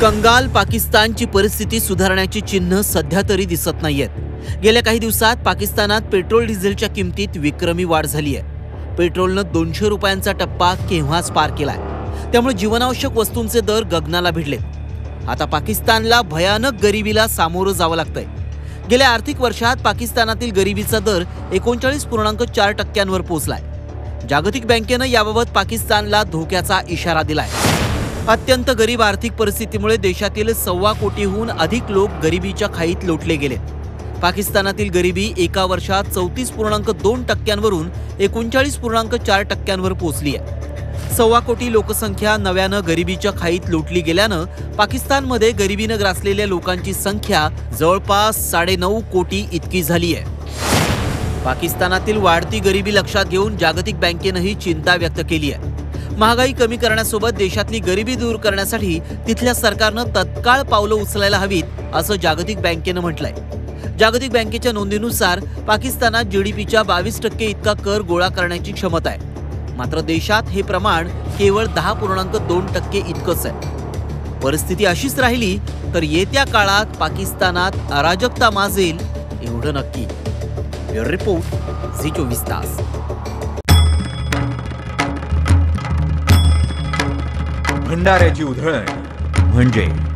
कंगाल पाकिस्तानची परिस्थिती सुधारण्याची चिन्ह सध्या तरी दिसत नाहीयेत। गेल्या काही दिवसात पाकिस्तानात पेट्रोल डिझेलच्या किमतीत विक्रमी वाढ झाली आहे। पेट्रोलनं 200 रुपयांचा टप्पा केव्हाच पार केलाय। त्यामुळे जीवनावश्यक वस्तूंचे दर गगनाला भिडलेत। आता पाकिस्तानला भयानक गरिबीला सामोरं जावं लागतंय। गेल्या आर्थिक वर्षात पाकिस्तानातील गरिबीचा दर 39.4%वर पोहोचलाय। जागतिक बँकेनं याबाबत पाकिस्तानला धोक्याचा इशारा दिलाय। अत्यंत गरीब आर्थिक परिस्थितीमुळे देशातील 1.25 कोटीहून अधिक लोक गरिबीच्या खाईत लोटले गेलेत। पाकिस्तानातील गरिबी एका वर्षात 34.2%वरून 39.4%वर पोहोचली आहे। 1.25 कोटी लोकसंख्या नव्यानं गरिबीच्या खाईत लोटली गेल्यानं पाकिस्तानमध्ये गरिबीनं ग्रासलेल्या लोकांची संख्या जवळपास 9.5 कोटी इतकी झाली आहे। पाकिस्तानातील वाढती गरिबी लक्षात घेऊन जागतिक बँकेनंही चिंता व्यक्त केली आहे। महागाई कमी करण्यासोबत देशातली गरिबी दूर करण्यासाठी तिथल्या सरकारनं तत्काळ पावलं उचलायला हवीत असं जागतिक बँकेनं म्हटलंय। जागतिक बँकेच्या नोंदीनुसार पाकिस्तानात जीडीपीच्या 22% इतका कर गोळा करण्याची क्षमता आहे। मात्र देशात हे प्रमाण केवळ 10.2% इतकंच आहे। परिस्थिती अशीच राहिली तर येत्या काळात पाकिस्तानात अराजकता माजेल एवढं नक्की। ब्युरो रिपोर्ट, झी 24 तास। भंडाऱ्याची उधळण म्हणजे